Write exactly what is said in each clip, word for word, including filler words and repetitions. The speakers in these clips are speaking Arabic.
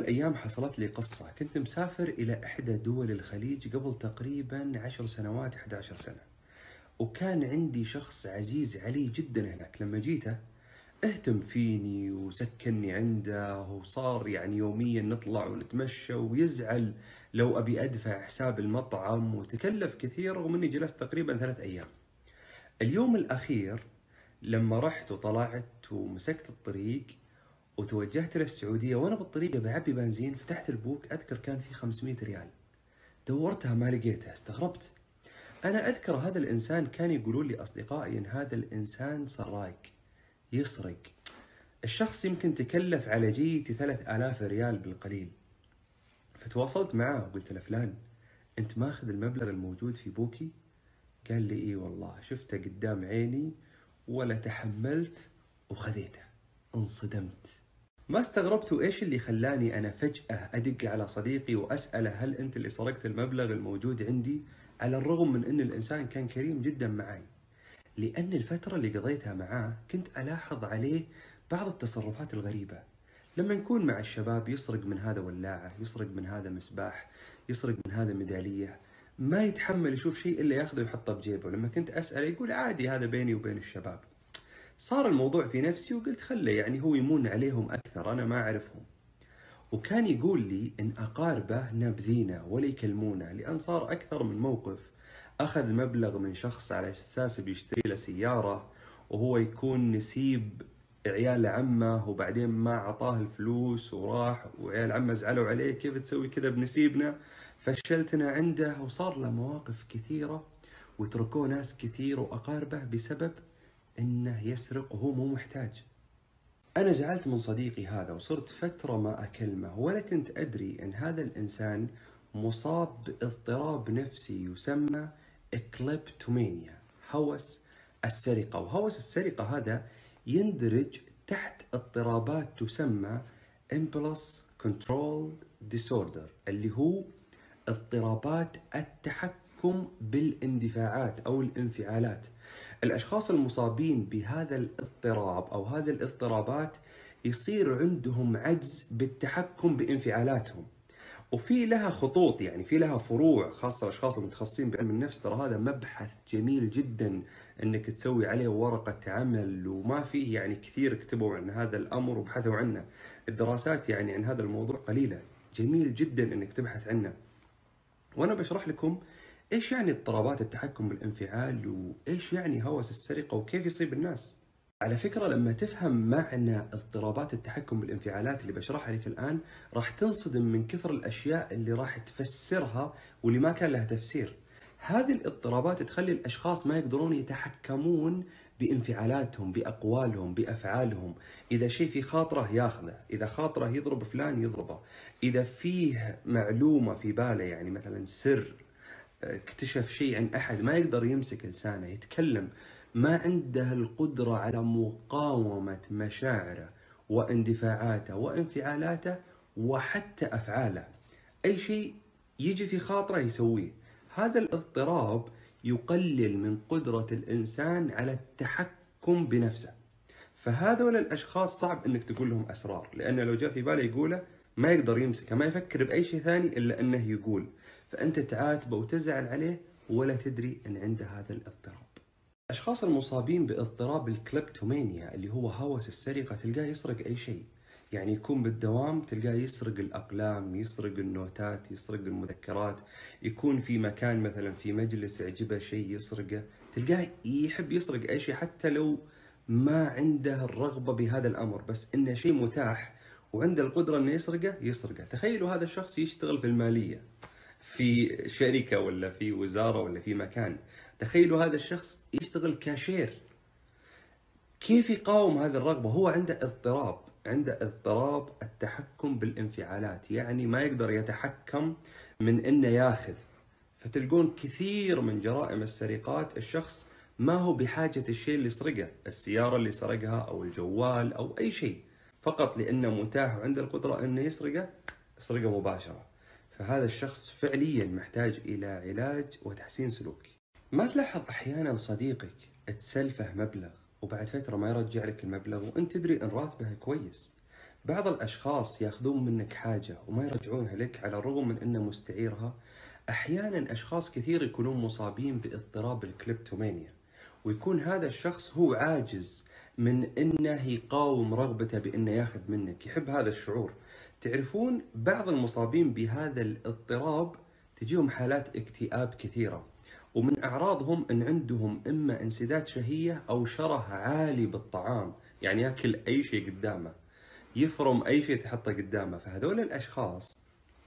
الأيام حصلت لي قصة. كنت مسافر إلى إحدى دول الخليج قبل تقريبا عشر سنوات، إحدى عشر سنة، وكان عندي شخص عزيز علي جدا هناك. لما جيته اهتم فيني وسكنني عنده، وصار يعني يوميا نطلع ونتمشى، ويزعل لو أبي أدفع حساب المطعم، وتكلف كثير رغم أني جلست تقريبا ثلاث أيام. اليوم الأخير لما رحت وطلعت ومسكت الطريق وتوجهت للسعودية، وأنا بالطريق بعبي بنزين، فتحت البوك أذكر كان في خمسمية ريال. دورتها ما لقيتها، استغربت. أنا أذكر هذا الإنسان كان يقولون لي أصدقائي إن هذا الإنسان سراق، يسرق. الشخص يمكن تكلف على جيتي ثلاث آلاف ريال بالقليل. فتواصلت معاه وقلت له: فلان، أنت ماخذ المبلغ الموجود في بوكي؟ قال لي: إيه والله، شفته قدام عيني ولا تحملت وخذيته. انصدمت. ما استغربت، وإيش اللي خلاني أنا فجأة أدق على صديقي وأسأله: هل أنت اللي سرقت المبلغ الموجود عندي؟ على الرغم من أن الإنسان كان كريم جدا معي، لأن الفترة اللي قضيتها معاه كنت ألاحظ عليه بعض التصرفات الغريبة. لما نكون مع الشباب يسرق من هذا ولاعة، يسرق من هذا مسباح، يسرق من هذا ميدالية، ما يتحمل يشوف شيء إلا ياخذه ويحطه بجيبه. لما كنت أسأله يقول: عادي، هذا بيني وبين الشباب. صار الموضوع في نفسي وقلت: خله يعني هو يمون عليهم أكثر، أنا ما أعرفهم. وكان يقول لي إن أقاربه نابذينه ولا يكلمونه، لأن صار أكثر من موقف. أخذ مبلغ من شخص على أساس بيشتري له سيارة، وهو يكون نسيب عيال عمه، وبعدين ما عطاه الفلوس وراح، وعيال عمه زعلوا عليه: كيف تسوي كذا بنسيبنا؟ فشلتنا عنده. وصار له مواقف كثيرة، وتركوه ناس كثير وأقاربه بسبب إنه يسرق وهو مو محتاج. أنا زعلت من صديقي هذا، وصرت فترة ما أكلمه، ولا كنت أدري أن هذا الإنسان مصاب باضطراب نفسي يسمى إكليبتومانيا، هوس السرقة. وهوس السرقة هذا يندرج تحت اضطرابات تسمى Impulse Control Disorder، اللي هو اضطرابات التحكم بالاندفاعات أو الانفعالات. الأشخاص المصابين بهذا الاضطراب أو هذه الاضطرابات يصير عندهم عجز بالتحكم بانفعالاتهم، وفي لها خطوط، يعني في لها فروع خاصة الأشخاص المتخصصين بعلم النفس. ترى هذا مبحث جميل جدا أنك تسوي عليه ورقة عمل، وما فيه يعني كثير كتبوا عن هذا الأمر وبحثوا عنه. الدراسات يعني عن هذا الموضوع قليلة. جميل جدا أنك تبحث عنه. وأنا بشرح لكم إيش يعني اضطرابات التحكم بالانفعال، وإيش يعني هوس السرقة، وكيف يصيب الناس. على فكرة، لما تفهم معنى اضطرابات التحكم بالانفعالات اللي بشرحها لك الآن، راح تنصدم من كثر الأشياء اللي راح تفسرها واللي ما كان لها تفسير. هذه الاضطرابات تخلي الأشخاص ما يقدرون يتحكمون بانفعالاتهم، بأقوالهم، بأفعالهم. إذا شيء في خاطره ياخذه، إذا خاطره يضرب فلان يضربه، إذا فيه معلومة في باله، يعني مثلا سر، اكتشف شيء عن أحد، ما يقدر يمسك لسانه يتكلم. ما عنده القدرة على مقاومة مشاعره واندفاعاته وانفعالاته وحتى أفعاله. أي شيء يجي في خاطره يسويه. هذا الاضطراب يقلل من قدرة الإنسان على التحكم بنفسه. فهذول الأشخاص صعب أنك تقول لهم أسرار، لأنه لو جاء في باله يقوله ما يقدر يمسكه، ما يفكر بأي شيء ثاني إلا أنه يقول. فأنت تعاتبه وتزعل عليه ولا تدري أن عنده هذا الاضطراب. الأشخاص المصابين باضطراب الكليبتومانيا اللي هو هوس السرقة تلقاه يسرق أي شيء. يعني يكون بالدوام تلقاه يسرق الأقلام، يسرق النوتات، يسرق المذكرات. يكون في مكان مثلا في مجلس يعجبه شيء يسرقه. تلقاه يحب يسرق أي شيء حتى لو ما عنده الرغبة بهذا الأمر، بس إنه شيء متاح وعنده القدرة إنه يسرقه يسرقه. تخيلوا هذا الشخص يشتغل في المالية، في شركة ولا في وزارة ولا في مكان. تخيلوا هذا الشخص يشتغل كاشير، كيف يقاوم هذه الرغبة؟ هو عنده اضطراب، عنده اضطراب التحكم بالانفعالات، يعني ما يقدر يتحكم من إنه ياخذ. فتلقون كثير من جرائم السرقات الشخص ما هو بحاجة الشيء اللي سرقه، السيارة اللي سرقها أو الجوال أو أي شيء، فقط لأنه متاح وعنده القدرة إنه يسرقه يسرقه مباشرة. فهذا الشخص فعليا محتاج إلى علاج وتحسين سلوكي. ما تلاحظ أحيانا صديقك تسلفه مبلغ وبعد فترة ما يرجع لك المبلغ، وأنت تدري أن راتبه كويس، بعض الأشخاص ياخذون منك حاجة وما يرجعونها لك على الرغم من أنه مستعيرها. أحيانا أشخاص كثير يكونون مصابين باضطراب الكليبتومانيا، ويكون هذا الشخص هو عاجز من أنه يقاوم رغبته بأنه ياخذ منك، يحب هذا الشعور. تعرفون بعض المصابين بهذا الاضطراب تجيهم حالات اكتئاب كثيرة، ومن أعراضهم أن عندهم إما انسداد شهية أو شره عالي بالطعام، يعني ياكل أي شيء قدامه، يفرم أي شيء تحطه قدامه. فهذول الأشخاص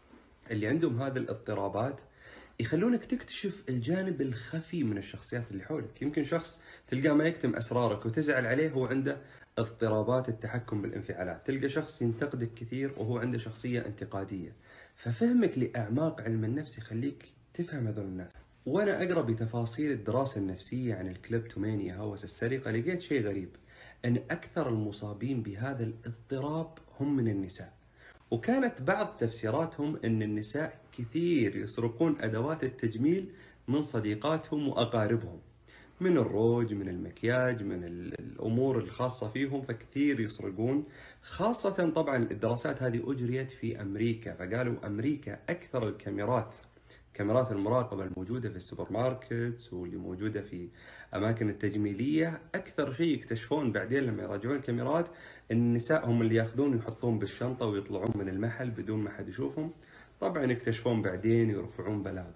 اللي عندهم هذه الاضطرابات يخلونك تكتشف الجانب الخفي من الشخصيات اللي حولك. يمكن شخص تلقاه ما يكتم أسرارك وتزعل عليه، هو عنده اضطرابات التحكم بالانفعالات. تلقى شخص ينتقدك كثير وهو عنده شخصية انتقادية. ففهمك لأعماق علم النفس يخليك تفهم هذول الناس. وأنا أقرأ بتفاصيل الدراسة النفسية عن الكليبتومانيا، هوس السرقة، لقيت شيء غريب، أن أكثر المصابين بهذا الاضطراب هم من النساء. وكانت بعض تفسيراتهم أن النساء كثير يسرقون أدوات التجميل من صديقاتهم وأقاربهم، من الروج، من المكياج، من الأمور الخاصة فيهم، فكثير يسرقون. خاصة طبعا الدراسات هذه أجريت في أمريكا، فقالوا أمريكا أكثر الكاميرات، كاميرات المراقبة الموجودة في السوبر ماركت واللي موجودة في أماكن التجميلية، أكثر شيء يكتشفون بعدين لما يراجعون الكاميرات أن النساء هم اللي ياخذون ويحطون بالشنطة ويطلعون من المحل بدون ما حد يشوفهم. طبعا يكتشفون بعدين ويرفعون بلاغ.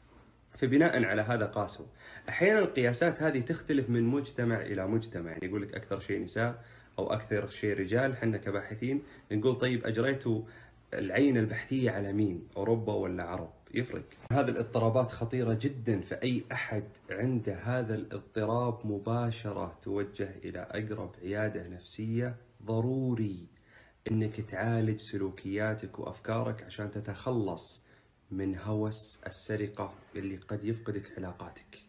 فبناء على هذا قاسوا. أحيانا القياسات هذه تختلف من مجتمع إلى مجتمع، يعني يقول لك أكثر شيء نساء أو أكثر شيء رجال. حنا كباحثين نقول طيب أجريتوا العينة البحثية على مين، أوروبا ولا عرب؟ يفرق. هذه الاضطرابات خطيرة جدا، فأي أحد عنده هذا الاضطراب مباشرة توجه إلى أقرب عيادة نفسية. ضروري أنك تعالج سلوكياتك وأفكارك عشان تتخلص من هوس السرقة اللي قد يفقدك علاقاتك.